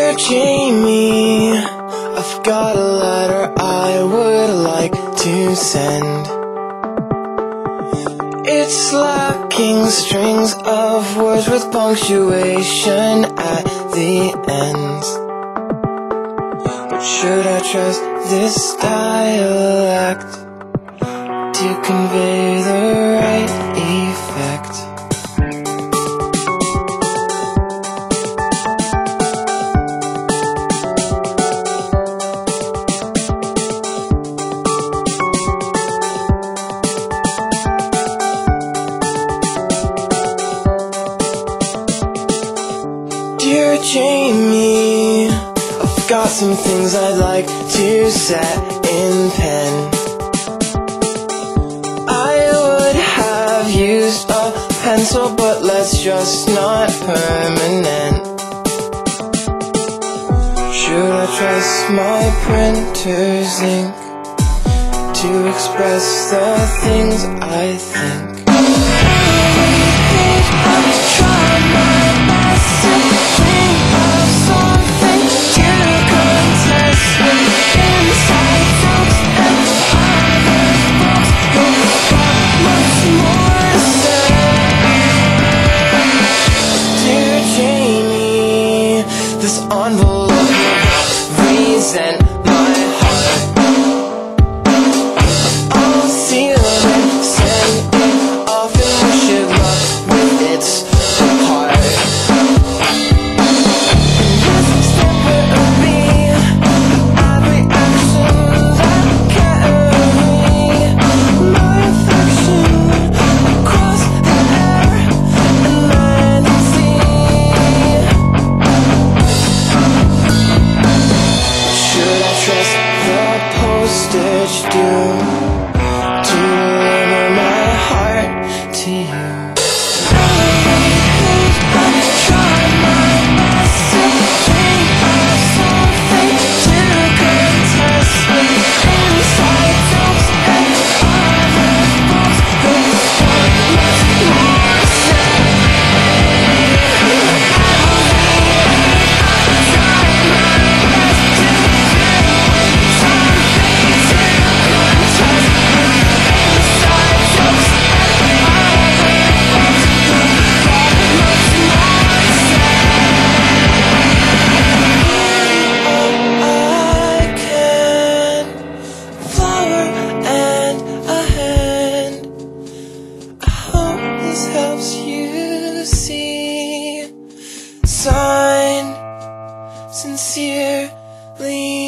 Dear Jamie, I've got a letter I would like to send. It's lacking strings of words with punctuation at the ends. But should I trust this dialect to convey the right effect? Dear Jamie, I've got some things I'd like to set in pen. I would have used a pencil, but let's just not permanent. Should I trust my printer's ink to express the things I think? This envelope reads in my heart. I'll seal it and send it off and wish it luck with its heart. This step will be every action that carry my affection across the air and land and sea. Should I trust the postage due to deliver my heart to you? I've tried my best to think of something to contest with inside jokes and other folks who want much more to say. Helps you see. Signed, sincerely.